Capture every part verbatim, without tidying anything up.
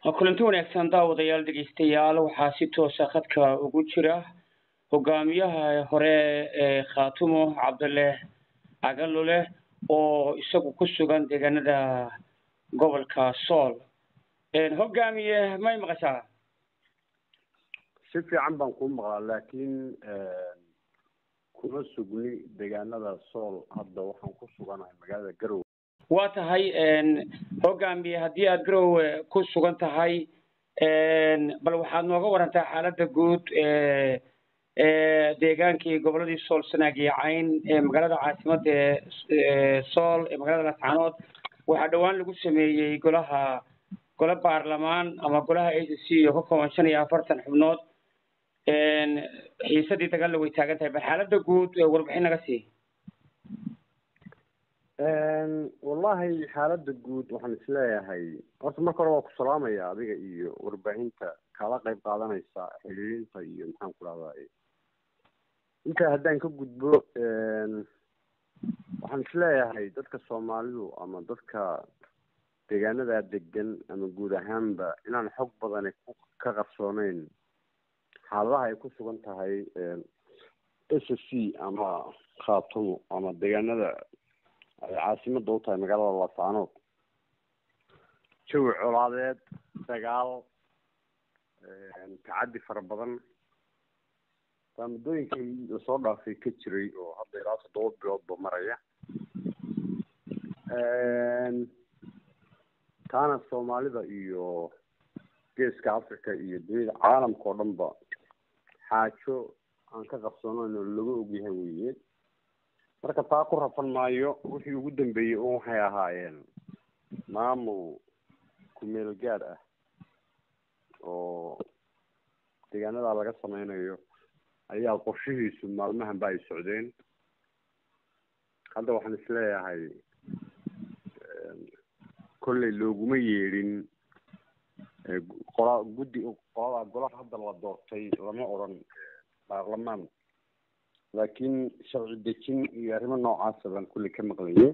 kulanti wanaagsan daawadayaal dhegeystayaal waxaa si toos ah khadka ugu jira hogaamiyaha hore ee Khaatumo Cabdulle Agalule oo isagu ku sugan deegaanada gobolka Sool een hogaamiye may maqashaa si fiican baan ku maqlaa laakiin kuma sugni deegaanada Sool hadda waxaan ku suganahay magaalada Garowe waa tahay een hogaamiye haddii aad Garowe ku sugan tahay een bal waxaad nooga warantaa xaaladda guud ee ee deegaankii goboladii Sool Sanaag iyo Cayn ee magaalada caasimadda ee Sool ee magaalada Laascaanood waxaa dhawaan lagu sameeyay golaha golaha baarlamaan ama golaha A C C oo ka kooban shan iyo afartan xubnood een xiisadii dagaal way taagan tahay bal xaaladda guud warbixin naga sii een wallahi xaaladda guud waxaan isleeyahay horta marka hore waa ku salaamaya adiga iyo warbaahinta kala qayb qaadanaysa xiriirinta iyo maxaan ku raadayay inta haddaan ka gudbo een waxaan isleeyahay dadka Soomaalidu ama dadka deegaanada degan ama guud ahaanba inaan xog badan ka qarsoonayn xaaladaha ay ku sugan tahay S C ama Khaatumo ama deegaanada caasimadda u tahay magaalada Laascaanood jawi colaadeed dagaal tacaddi fara badan muddooyinkii la soo dhaafay ka jiray oo hadda ilaa toddoba biloodba maraya taana Soomaalida iyo geeska Afrika iyo dunida caalamka oo dhanba xaajo aan ka qabsoonayn oo lagu ogyahay weeye marka taa ku rafan maayo wixii ugu dambeeyay oo waxay ahaayeen maamul ku meel gaar ah oo deegaanada laga sameynayo ayaa qorshihiisu maalmahan ba ay socdeen hadda waxaan isleeyahay kolley looguma yeedhin qola guddi qolada golaha hadda la doortay lama oran baarlamaan laakiin sharci dejin iyo arrimo noocaas baan kulli ka maqlayay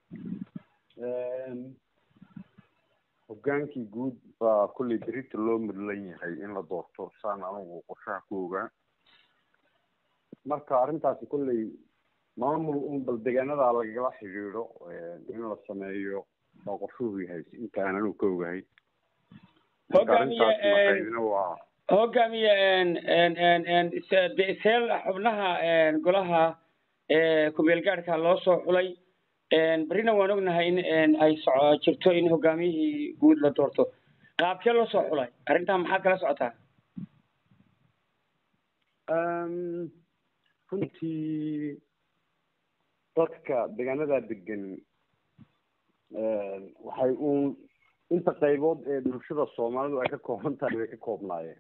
hogaankii guud baa kulli berito loo mudlan yahay in la doorto saan anigu qorshaha ku ogaa marka arrintaasi kulley maamul un bal deegaanada lagala xiriiro in la sameeyo oo qorshuhu yahay intaan anigu ka ogahay hogaamiye een een een een seel xubnaha een golaha ee ku meel gaarka loo soo xulay een barina waan ognahay in een ay soo jirto in hogaamiyihii guud la doorto qaabkee loo soo xulay arrintan maxaad kala socotaa um runtii dadka deegaanada degan waxay uun inta qaybood ee bulshada Soomaalidu ay ka kooban tahay way ka koobnaayeen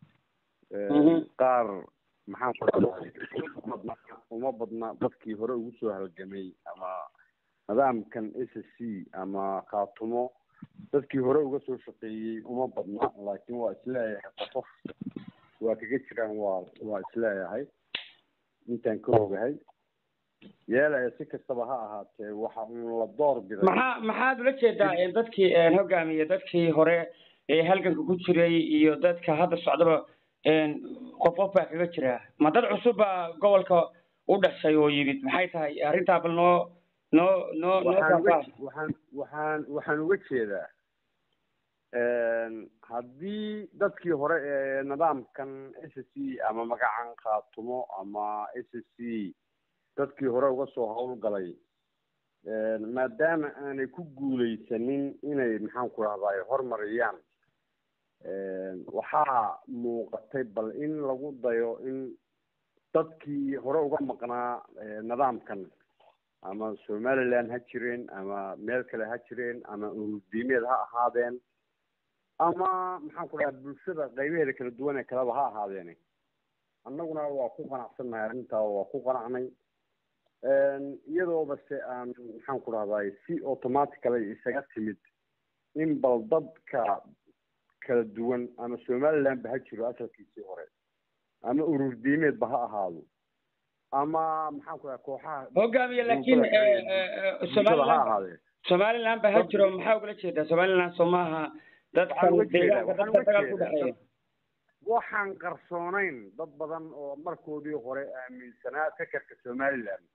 qaar maxaan ku raadinaa uma badna dadkii hore ugu soo halgamay ama nidaamkan S C ama Khaatumo dadkii hore uga soo shaqeeyay uma badna laakiin waa isleeyahay qof waa kaga jiraan waa waa isleeyahay intaan ka ogahay yeelay si kastaba ha ahaatee waxa uu la door biday maxaa maxaad ula jeedaa in dadkii een hogaamiye dadkii hore ee halganka ku jiray iyo dadka hadda socdaba een qof qof baa kaga jira ma dad cusub baa gobolka u dhashay oo yimid maxay tahay arrintaa bal noo noo noo noo waxaan waxaan waxaan uga jeedaa een haddii dadkii hore ee nidaamkan S C ama magacan Khaatumo ama S C dadkii hore uga soo howlgalay een maadaama aanay ku guuleysanin inay maxaan ku raadayay horumariyaan een waxaa muuqatay bal in lagu dayo in dadkii hore uga maqnaa nidaamkan ama Somaliland ha jireen ama meel kale ha jireen ama ururdiimeed ha ahaadeen ama maxaan ku raadayay bulshada qaybaheeda kala duwan ee kaleba ha ahaadeen annaguna waa ku qanacsanahay arrintaa waa ku qanacnay iyadoo base aan maxaan ku raadayay si automatically isaga timid in bal dadka kala duwan ama Somaliland ba ha jiro asalkiisii hore ama urur diimeed ba ha ahaado ama maxaan ku raadayay kooxaha hogaamiye laakiin Somaliland Somaliland ba ha jiro maxaa ugala jeedaa Somaliland Soomaha dadka deegaanka dadka dagaal ku dhaxeeya waxaan qarsoonayn dad badan oo markoodii hore aaminsanaa fikirka Somaliland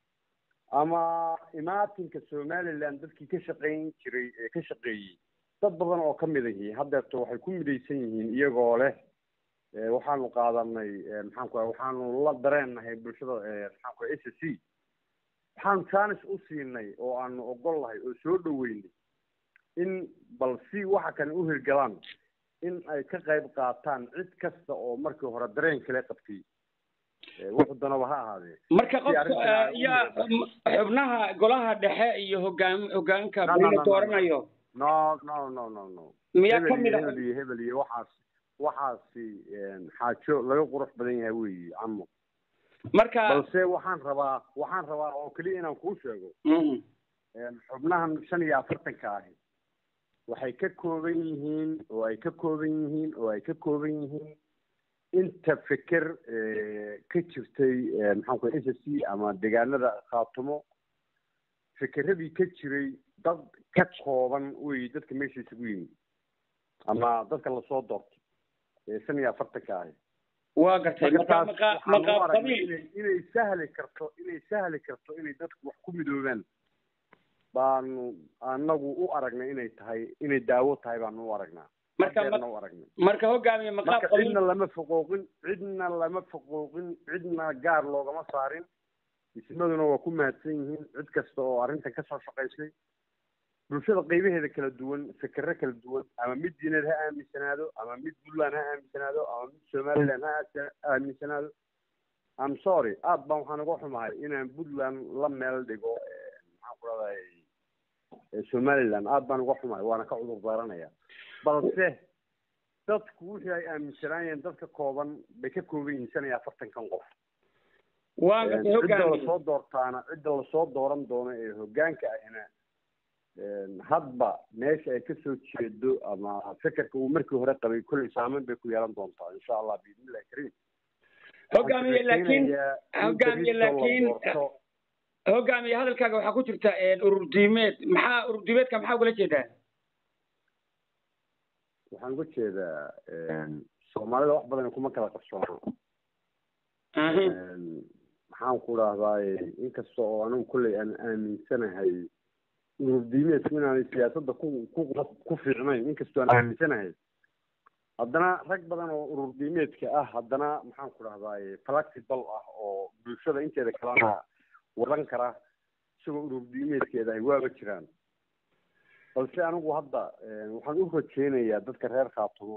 ama imaatinka Somaliland dadkii ka shaqeyn jiray ee ka shaqeeyay dad badan oo kamid ah hadda waxay ku midaysan yihiin iyagoo leh waxaanu qaadanay maxaan ku waxaanu la dareenahay bulshada maxaan ku S C waxaan chance u siinay oo aan ogol lahay oo soo dhaweynay in bal si waxa kan u hirgalaan in ay ka qayb qaataan cid kasta oo markii hore dareen kale qabtay wuxuu danaba ha ahaadee marka qofka ya xubnaha golaha dhexe iyo hoggaan hoggaanka bayna dooranayo no no no no no miya kamid ah hebel hebel iyo waxaas waxaasi xaajo laga qurux badan yahay weey camo marka balse waxaan rabaa waxaan rabaa oo kaliya inaan kuu sheego xubnahan shan iyo afartanka ah waxay ka kooban yihiin oo ay ka kooban yihiin oo ay ka kooban yihiin inta fikir ka jirtay maxaan ku S C ama deegaanada qaatumo fikiradii ka jiray dad ka kooban way dadka meesha isugu yimid ama dadka la soo doortay shan iyo afartanka ah waa gartay marka maqa maqa qabiil inay sahli karto inay sahli karto inay dadku wax ku midoobaan baanu anagu u aragnay inay tahay inay daawo tahay baanu u aragnaa marka marka hogaamiye maqaab qabiil cidna lama foqooqin cidna lama foqooqin cidna gaar loogama saarin ismaduna waa ku mahadsan yihiin cid kasta oo arrintan ka soo shaqaysay bulshada qaybaheeda kala duwan fikirro kala duwan ama mid diineed ha aaminsanaado ama mid Puntland ha aaminsanaado ama mid Somaliland ha aaminsanaado I'm sorry aad baan waxaan uga xumahay inaan Puntland la meel dhigo maxaan ku raadayay Somaliland aad baan uga xumahay waana ka cudur daaranaya balse dadku wixii ay aaminsanaayeen dadka kooban bay ka kooban yihiin shan iyo afartankan qof waa gartay hoggaanka la soo doortaana cidda la soo dooran doono ee hoggaanka ahna hadba meesha ay ka soo jeedo ama fikirka uu markii hore qabay kulli saameyn bay ku yeelan doontaa insha Allah biidnillahi kariim hoggaamiye laakiin hoggaamiye laakiin hoggaamiye hadalkaaga waxaa ku jirta urur diimeed maxaa urur diimeedka maxaa ugala jeedaa waxaan uga jeedaa Soomaalida wax badan kuma kala qabsoono maxaan ku raahdaa inkastoo oo anigu kulley aan aaminsanahay urur diimeedku inaanay siyaasadda ku ku fiicnayn inkastoo aan aaminsanahay haddana rag badan oo urur diimeedka ah haddana maxaan ku raahdaa flexible ah oo bulshada inteeda kalena wadan kara isagoo urur diimeedkeeda ay waaba jiraan balse anigu hadda waxaan u rajeynayaa dadka reer Khaatumo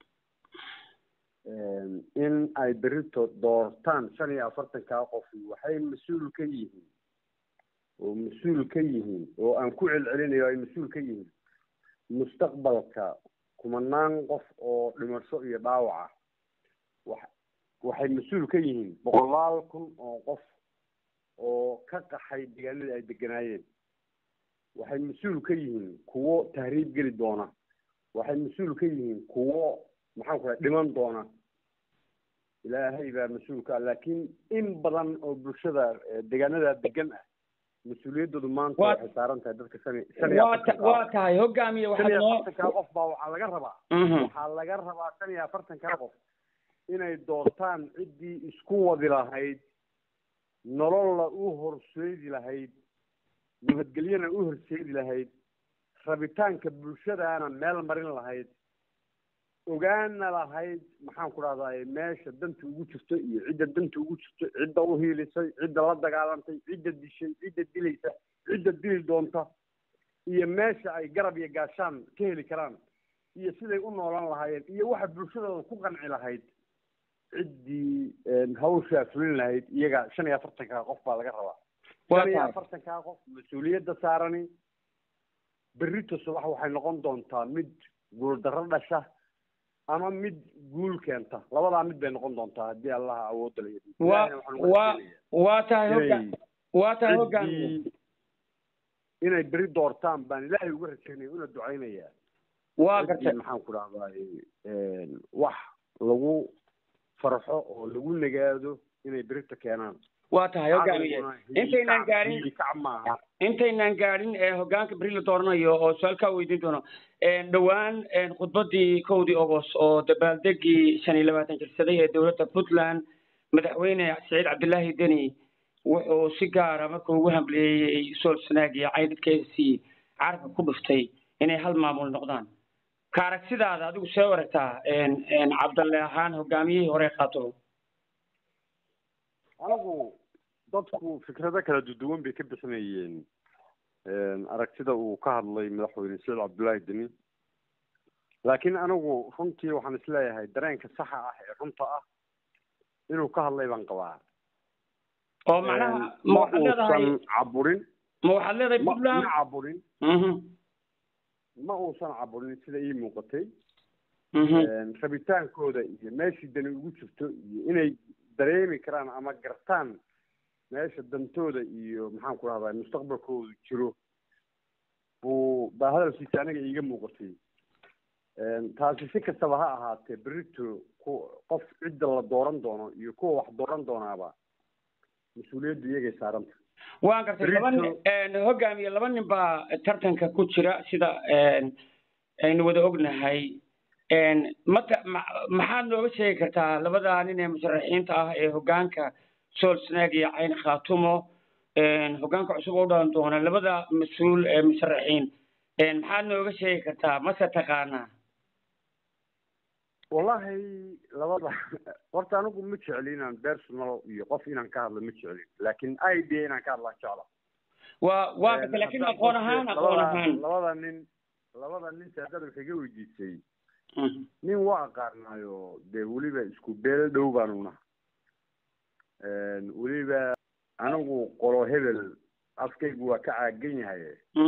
in ay berito doortaan shan iyo afartanka qof waxay mas'uul ka yihiin oo mas'uul ka yihiin oo aan ku celcelinayo ay mas'uul ka yihiin mustaqbalka kumanaan qof oo dhimasho iyo dhaawac ah waxay mas'uul ka yihiin boqolaal kun oo qof oo ka qaxay deegaanada ay deganaayeen waxay mas'uul ka yihiin kuwo tahriib geli doona waxay mas'uul ka yihiin kuwo maxaan ku dhiman doona ilaahay baa mas'uul ka laakiin in badan oo bulshada deegaanada degan ah mas'uuliyadoodu maanta waxay saaran tahay dadka shan waa tahay hoggaamiye waxaa noo qof baa waxaa laga rabaa waxaa laga rabaa shan iyo afartanka qof inay doortaan ciddii isku wadi lahayd nololla u horseedi lahayd nabadgelyana u horseedi lahayd rabitaanka bulshadaana meel marin lahayd ogaana lahayd maxaan ku rahdaa meesha danta ugu jirto iyo cidda danta ugu jirto cidda u hiilisay cidda la dagaalantay cidda dishay cidda dilaysa cidda dili doonta iyo meesha ay garab iyo gaashaan ka heli karaan iyo siday u noolaan lahaayeen iyo waxa bulshadooda ku qanci lahayd ciddii hawshaa fulin lahayd iyaga shan iyo afartanka qof baa laga rabaa shan iyo afartanka qof mas-uuliyadda saarani berrito subax waxay noqon doontaa mid guuldarro dhasha ama mid guul keenta labadaa mid bay noqon doontaa haddii allaha awoodda waa waa tahay hoggaan waa tahay hoggaan inay beri doortaan baan ilaahay uga rajaynaya una ducaynayaa waa gartay maxaan ku dhahdaa wax lagu farxo oo lagu nagaado inay berita keenaan waa tahay hoggaamiye intaynaan gaarin intaynaan gaadhin hoggaanka beri la dooranayo oo su-aalkaa weydiin doono dhowaan khudbadii kowdii ogos oo dabaaldegii shan iyo labaatan jirsaday ee dowladda puntland madaxweyne saciid cabdilaahi deni wuxuu si gaara markuu ugu hamleeyey sool sanaag iyo cayn dadka s c carabka ku dhuftay inay hal maamul noqdaan ka aragsidaada adigu see u aragtaa cabdalle ahaan hogaamiyihii hore qaato anigu dadku fikrado kala duwan bay ka bixinayeen aragtida uu ka hadlay madaxweyne saciid cabdilaahi deni laakiin anigu runtii waxaan isleeyahay dareenka saxa ah ee runta ah inuu ka hadlay baan qabaa oo macnaha ma waxaad leedahay caburin ma waxaad leedahay puntland ma caburin ma uusan caburin sida ii muuqatay rabitaankooda iyo meeshii dani ugu jirto iyo inay dareemi karaan ama gartaan meesha dantooda iyo maxaan ku rahdaa mustaqbalkoodu jiro buu baa hadalkiisa aniga iiga muuqatay taasi si kastaba ha ahaatee berito ku qof cidda la dooran doono iyo kuwa wax dooran doonaaba mas-uuliyaddu iyagay saaranta waan gartay laba nin hogaamiye laba nin baa tartanka ku jira sida aynu wada ognahay mata maxaad nooga sheegi kartaa labadaa nin ee musharaxiinta ah ee hoggaanka sool sanaag iyo cayn khaatumo hoggaanka cusub oo dhalan doona labada mas-uul ee musharaxiin maxaad nooga sheegi kartaa mase taqaanaa wallahi labada horta anigu ma jecli inaan personal iyo qof inaan ka hadlo ma jeclin laakiin idea inaan ka hadlaan jecla waa waa gartay laakiin aqoon ahaan aqoon ahaan labada nin labada nin saadada waxay ga weydiisay nin waa aqaanaayo dee weliba isku beel dhow baanu naha weliba anigu qolo hebel afkaygu waa ka caagan yahay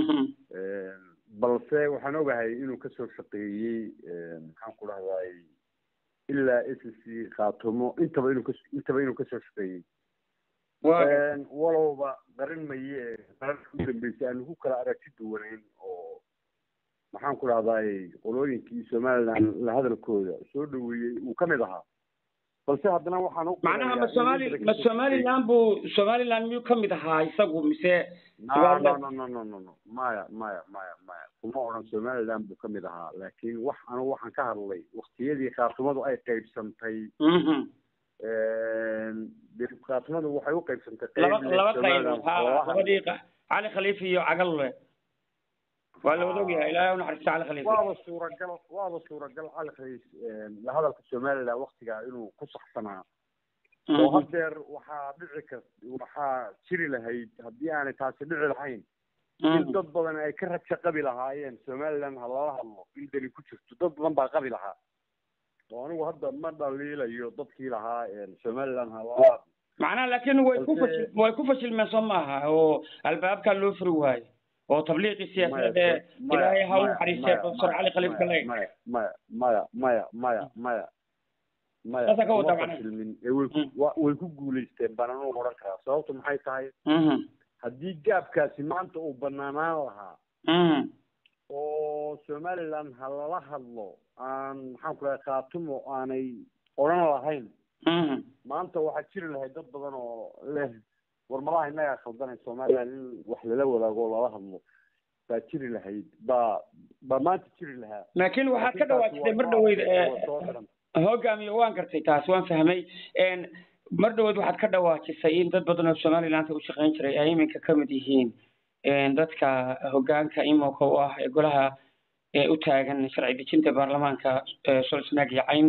balse waxaan ogahay inuu kasoo shaqeeyey maxaan ku dhahdaay ilaa s c khaatumo intaba inuu kas intaba inuu kasoo shaqeeyey walowba qarin maye qararka u dambeysay aanu ku kala aragti duwanayn oo maxaan ku dhahdaay qolooyinkii somaliland la hadalkooda soo dhaweeyey uu kamid ahaa balse haddana waxaan u macnaha ma somali ma somaliland buu somaliland miyuu kamid ahaa isagu mise no no no no no no maya maya maya maya kuma odhan somaliland buu kamid ahaa laakiin wax anigu waxaan ka hadlay waktiyadii khaatumadu ay qaybsantay khaatumadu waxay u qaybsantay laba qaybood ha labadii cali khaliifi iyo cagalle waa la wada ogyahay ilaahay u naxariista cali khaliifi waaba suuragal waaba suuragal cali khaliif la hadalka somaliland waktigaa inuu ku saxsanaa oo hadeer waxaa dhici kart waxaa jiri lahayd haddii aanay taasi dhici lahayn in dad badan ay ka raja qabi lahaayeen somaliland ha lala hadlo in dani ku jirto dad badan baa qabi lahaa oo anigu hadda ma dhaliilayo dadkii lahaa somaliland ha lala hadlo macnaha laakiin way ku fashil way ku fashilmeen soo maaha oo albaabkaa loo furi waayo oo tabliiqi siyaasadeed ee ilaahay ha u naxariistay professor cali khaliif galay maya maya maya maya maya maya maya Sasa ka wada fashilmin way ku guulaysteen baan anu oran karaa sababtu maxay tahay haddii gaabkaasi maanta uu banaanaan lahaa oo somaliland ha lala hadlo aan maxaan ku dhahay khaatumo aanay odhan lahayn maanta waxaa jiri lahayd dad badan oo leh war malaha innagaa khaldanay somaliland in wax lala wadaago oo lala hadlo baa jiri lahayd baa baa maanta jiri lahaa laakiin waxaad ka dhawaajisay mar dhaweyd hogaamiye waan gartay taas waan fahmay mar dhaweyd waxaad ka dhawaajisay in dad badan oo somaliland u shaqayn jiray ay iminka kamid yihiin dadka hogaanka imowka u ah ee golaha u taagan sharci dejinta baarlamaanka sool sanaag iyo cayn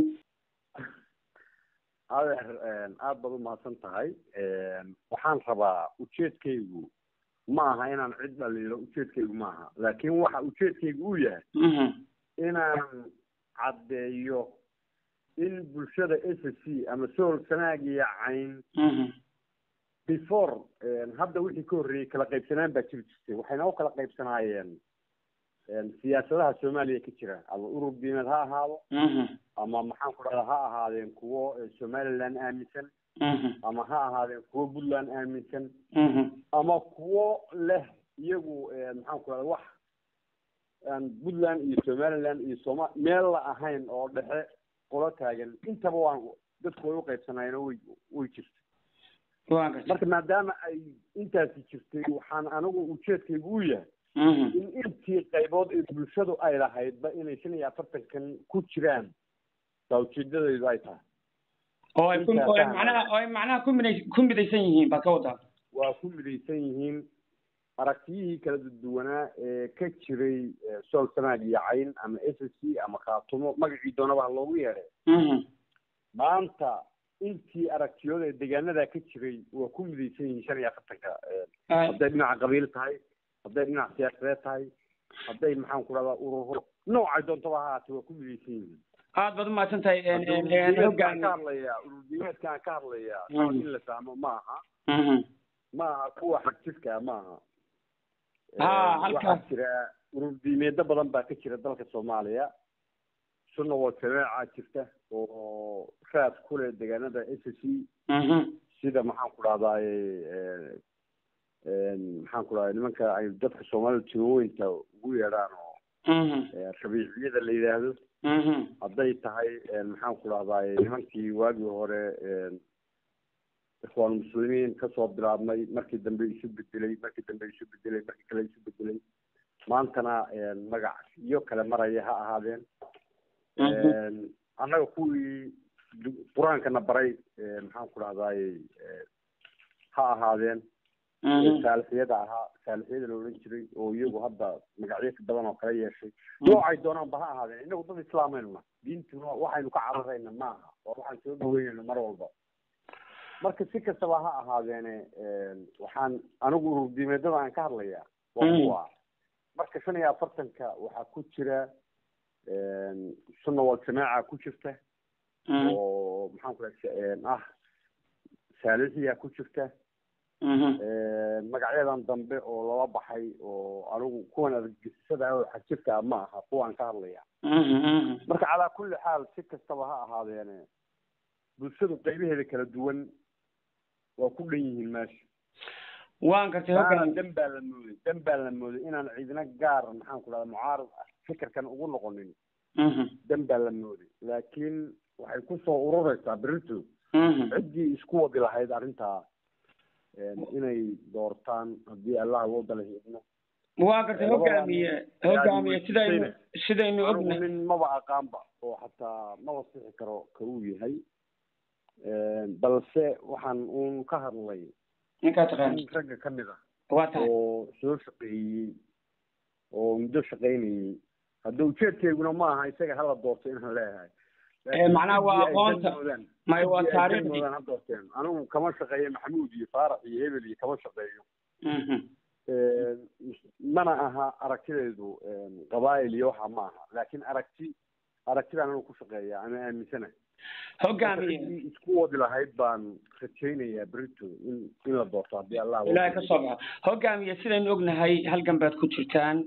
adeer aada baad umahadsan tahay waxaan rabaa ujeedkaygu ma aha inaan cid dhaliilo ujeedkaygu ma aha laakiin waxa ujeedkaygu uu yahay inaan caddeeyo in bulshada s c ama sool sanaag iyo cayn before hadda wixii ka horreeyey kala qaybsanaan baa jiri jirtay waxayna u kala qaybsanaayeen siyaasadaha soomaaliya ka jira ama urur diimeed ha ahaado ama maxaan ku dhahdaa ha ahaadeen kuwo somaliland aaminsan ama ha ahaadeen kuwo puntland aaminsan ama kuwo leh iyagu maxaan ku dhahdaa wax aan puntland iyo somaliland iyo soma meel la ahayn oo dhexe qolo taagan intaba waan dadku way u qaybsanaayeen oo way way jirta marka maadaama ay intaasi jirtay waxaan anigu ujeedkaygu u yahay in intii qaybood ee bulshadu ay lahaydba inay shan iyo afartankan ku jiraan baa ujeedadaydu ay tahay oo ay macnaha oo ay macnaha ku midaysan ku midaysan yihiin baa ka wadaa waa ku midaysan yihiin aragtiyihii kala duwanaa ee ka jiray sool sanaag iyo cayn ama s s c ama khaatumo magacii doonaba loogu yeedhay maanta intii aragtiyooda deegaanada ka jiray waa ku midaysan yihiin shan iyo afartanka hadday dhinaca qabiil tahay hadday dhinaca siyaasadeed tahay hadday maxaan ku rahdaa ururo noocay doontaba ha ahaatee waa ku midaysan yihiin aad baad umahadsan tahay hoggaan ka hadlayaa ururdiimeedkaan ka hadlayaa in la fahmo ma aha ma aha kuwa xagjirka ma aha waxaa jira ururdiimeedyo badan baa ka jira dalka soomaaliya sunna wal jamaaca jirta oo raad ku leh deegaanada s c sida maxaan ku dhahdaay maxaan ku dhahday nimanka ay dadka soomaalida tirooyinka ugu yeedhaan oo rabiiciyada la yidhaahdo hadday tahay maxaan ku dhahdaay nimankii waagii hore ikhwaan muslimiin kasoo bilaabmay markii dambe isu bedelay markii dambe isu bedelay markii kale isu bedelay maantana magac iyo kale maraya ha ahaadeen annaga kuwii qur-aankana baray maxaan ku dhahdaay ha ahaadeen saalixiyada ahaa saalixiyada la odhan jiray oo iyagu hadda magacyo ka badan oo kala yeeshay noocay doonaanba ha ahaadeen innagu dad islaamayna diintuna waxaynu ka cararayna maaha oo waxaan soo dhaweynayna mar walba marka si kastaba ha ahaadeene waxaan anigu ururdiimeedada aan ka hadlayaa waa kuwa marka shan iyo afartanka waxaa ku jira sunna wal jamaaca ku jirta oo maxaan ku ah saalixiya ku jirta magacyadan dambe oo lala baxay oo anigu kuwan argagixisada oo xajirka ma aha kuwaan ka hadlaya marka calaa kulli xaal si kastaba ha ahaadeene bulshadu qaybaheeda kala duwan waa ku dhan yihiin meesha waan gartay hoggaan dan baa la mooday dan baa la mooday inaan ciidina gaar maxaan ku dhahdaa mucaarad ah fikirkan ugu noqonin dan baa la mooday laakiin waxay kusoo ururaysaa berito ciddii isku wadi lahayd arrintaa inay doortaan haddii allah loo dala hidno waa gartay hoggaamiye hoggaamiye sidaynu sidaynu ognahay nin maba aqaanba oo xataa maba sixi karo ka uu yahay balse waxaan uun ka hadlay ninkaa taqaan ragga ka mid ah waa tahay oo soo shaqeeyey oo muddo shaqaynayey hadda ujeedkeyguna ma aha isaga hala doorto inaan leeyahay macnaha waa aqoonta may waa taariikhdii ha doorteen anigu kama shaqeeyo maxamuud iyo faarax iyo hebel iyo kama shaqeeyo mana aha aragtideedu qabaa'il iyo waxa ma aha laakiin aragti aragtidaan anigu ku shaqeeya ama aaminsanahay hoggaamiye isku wadi lahayd baan rajaynayaa berito in in la doorto haddii allah ilaahay ka soo baxa hoggaamiye sidaynu ognahay halgan baad ku jirtaan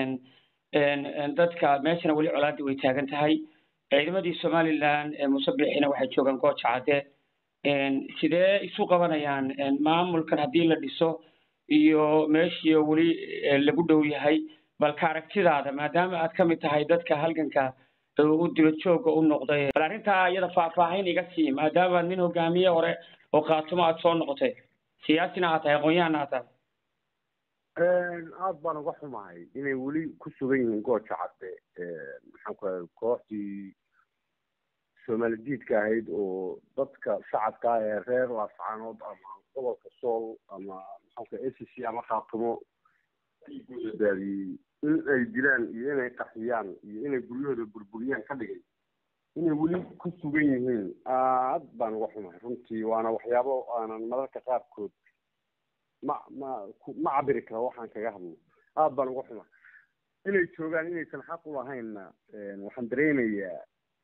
dadka meeshana weli colaadii way taagan tahay ciidamadii somaliland musabixina waxay joogaan gooja cadde sidee isu qabanayaan maamulkan haddii la dhiso iyo meeshii weli lagu dhow yahay balka aragtidaada maadaama aad ka mid tahay dadka halganka u dibad jooga u noqday bal arrintaa iyada faahfaahin iga sii maadaama nin hogaamiye hore oo khaatumo aad soo noqotay siyaasina aad tahay aqoon-yahanna aad tahay aad baan uga xumahay inay weli ku sugan yihiin gooja cadde maxaan ku rahay kooxdii soomaali diidka ahayd oo dadka shacabka ah ee reer laascaanood ama gobolka sool ama maxaan ku rahay s c ama khaatumo gudabaadiyey in ay dilaan iyo inay qaxiyaan iyo inay guryahooda burburiyaan ka dhigay inay weli ku sugan yihiin aad baan uga xumahay runtii waana waxyaabo aanan mararka qaarkood ma ma ma cabiri karo waxaan kaga hadlo aad baan uga xumahay inay joogaan inaysan xaq u lahaynna waxaan dareenayaa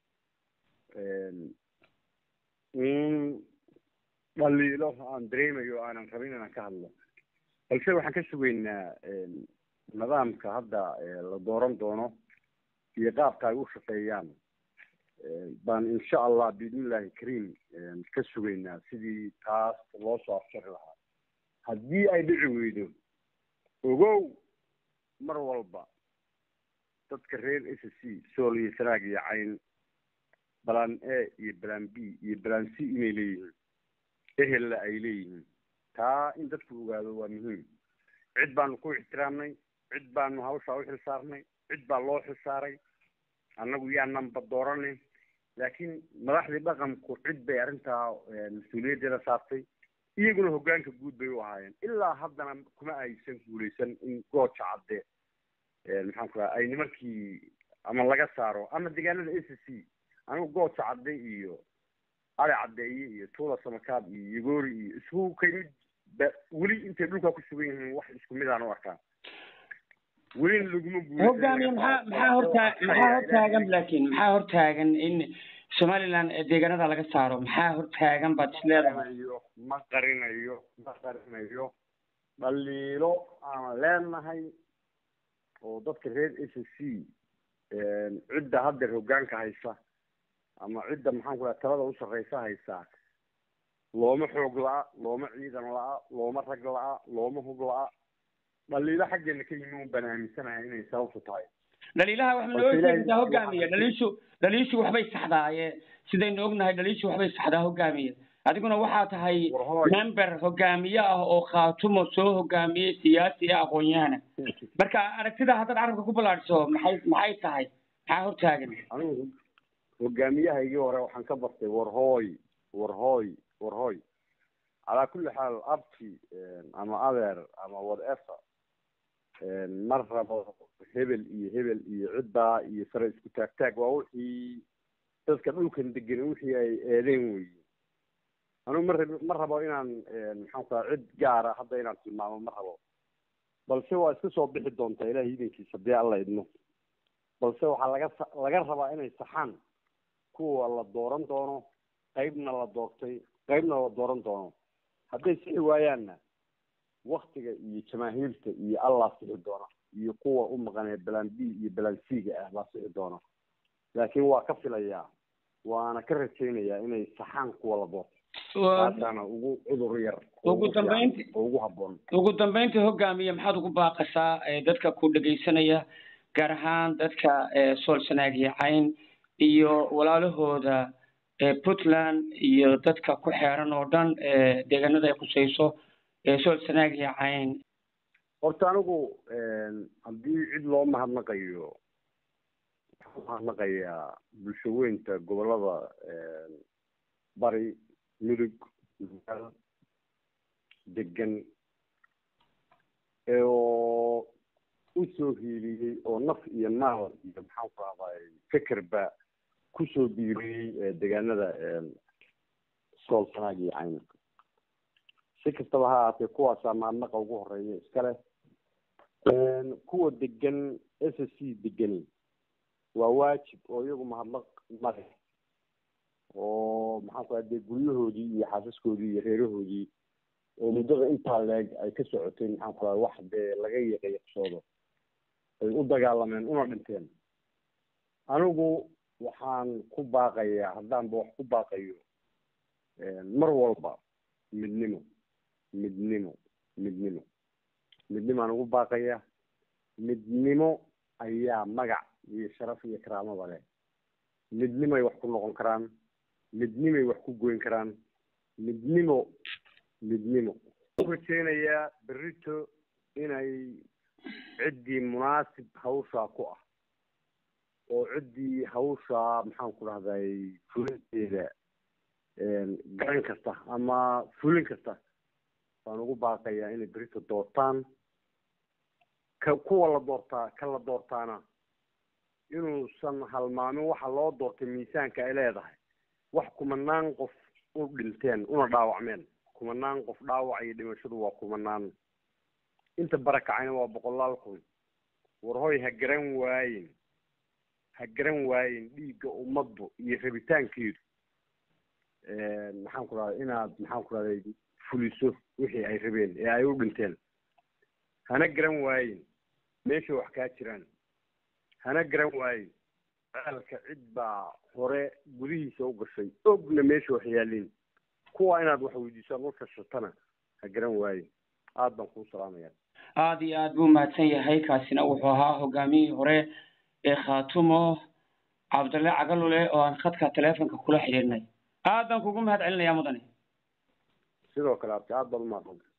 in dhaliilo aan dareemayo aanan rabin inaan ka hadlo balse waxaan ka sugaynaa nidaamka hadda la dooran doono iyo qaabka ay u shaqeeyaan baan insha allah biidnillahi kariim ka sugaynaa sidii taas loo soo afjari lahaa haddii ay dhici weydo ogow mar walba dadka reer s c sool iyo sanaag iyo cayn balan a iyo balan b iyo balan c inay leeyihiin ehelna ay leeyihiin taa in dadku ogaado waa muhiim. cid baanu ku ixtiraamnay, cid baanu hawsha u xilsaarnay, cid baa loo xilsaaray, annagu yaananba dooranin. laakiin madaxdii dhaqanku cid bay arrintaa mas-uuliyaddeeda saartay, iyaguna hoggaanka guud bay u ahaayeen. ilaa haddana kuma aysan guulaysan in gooja cadde maxaan ku raha ay nimankii ama laga saaro ama deegaanada s c. anigu gooja cadde iyo ali caddeeye iyo tuula samakaab iyo yagoori iyo isku kaymid weli intay dhulkaa ku sugan yihiin wax isku mid aan u arkaa. welina laguma guulaysan. hogaamiye maxaa maxaa hortaa maxaa hortaagan laakiin maxaa hortaagan in somaliland deegaanada laga saaro? maxaa hortaagan baad is leedahay? ma qarinayo ma qarinayo dhaliilo aan leenahay oo dadka reer s c cidda haddeer hoggaanka haysa ama cidda maxaan ku dhaha talada u sarreysa haysaa looma xoog la'a, looma ciidan la'a, looma rag la'a, looma hub la'a. dhaliilo xaggeena ka yimi un baan aaminsanahay inay sababtu tahay. dhaliilaha wax ma noo sheegtaa hogaamiye? dhaliishu dhaliishu waxbay saxdaaye sidaynu ognahay dhaliishu waxbay saxdaa hogaamiye. adiguna waxaa tahay member hogaamiye ah oo khaatumo soo hogaamiyey siyaasi ah aqoon-yahana. marka aragtida haddaad carabka ku ballaadhiso maxay maxay tahay? maxaa hortaagan? anigu hogaamiyahaygii hore waxaan ka bartay warhooy warhooy warhooy calaa kulli xaal abti ama adeer ama whatever ma rabo hebel iyo hebel iyo ciddaa iyo sare isku taagtaag. waa wixii dadka dhulkan degan wixii ay eedeen weeye. anigu ma rab ma rabo inaan maxaan ku raha cid gaara hadda inaan tilmaamo ma rabo, balse waa iska soo bixi doontaa ilaahay idankiisa haddii alla idmo. balse waxaa laga laga rabaa inay saxaan kuwa la dooran doono, qaybna la doortay qaybna la dooran doono. hadday sixi waayaanna waktiga iyo jamaahiirta iyo allah sixi doona iyo kuwa u maqanee balan b iyo balan c-ga ah baa sixi doona. laakiin waa ka filayaa waana ka rajaynayaa inay saxaan kuwa la doortay. taasaana ugu cudur yar ugu dambeynti ugu habboon. ugu dambeynti hogaamiye maxaad ugu baaqasaa dadka ku dhegaysanaya gaar ahaan dadka sool sanaag iyo cayn iyo walaalahooda puntland iyo dadka ku xeeran oo dhan deegaanada ay khusayso sool sanaag iyo cayn? horta anigu haddii cid loo mahadnaqayo waxaan mahadnaqayaa bulsho weynta gobolada bari mudug degan oo u soo hiiliyey oo naf iyo maal iyo maxaan ku rahday fekerba kusoo biiriyey deegaanada sool sanaag iyo cayn. si kastaba ha ahaatee kuwaasaa mahadnaqa ugu horeeya iskale. kuwa degan s c degani waa waajib oo iyagu mahadnaq male oo maxaan ku dee guryahoodii iyo xaasaskoodii iyo reerahoodii oo muddada intaa leeg ay ka socotay maxaan ku wax dee laga yaqyaqsoodo ay u dagaalameen una dhinteen. anigu waxaan ku baaqayaa haddaanba wax ku baaqayo mar walba midnimo midnimo midnimo midnimaan ugu baaqaya. midnimo ayaa magac iyo sharaf iyo karaamaba leh. midnimay wax ku noqon karaan, midnimay wax ku goyn karaan. midnimo midnimo rajeynayaa berrito inay ciddii munaasib hawshaa ku ah oo ciddii hawshaa maxaan ku dhahday fulinteeda garan kasta ama fulin kasta baan ugu baaqayaa inay berrito doortaan. ka kuwa la doortaa ka la doortaana inuusan halmaamin waxa loo doortay miisaanka ay leedahay. wax kumanaan qof u dhinteen una dhaawacmeen. kumanaan qof dhaawac iyo dhimashadu waa kumanaan. inta barakacayna waa boqolaal kun. warhoy ha garan waayin ha garan waayin dhiigga ummaddu iyo rabitaankeedu maxaan ku rahday inaad maxaan ku rahday fuliso wixii ay rabeen ee ay u dhinteen. hana garan waayin meesha wax kaa jiraan. hana garan waayin caalka cid baa hore gudihiisa u gashay ogna meesha wax yaalin. kuwa inaad wax weydiisaan u kashatana ha garan waayin. aad baan kuu salaamayaa. aada iyo aad buu mahadsan yahay. kaasina wuxuu ahaa hogaamiyihii hore ee khaatumo cabdulle cagalule oo aan khadka taleefonka kula xidhiirnay. aad baan kugu mahad celinayaa mudane. sidoo kale abti aad baad umahadsan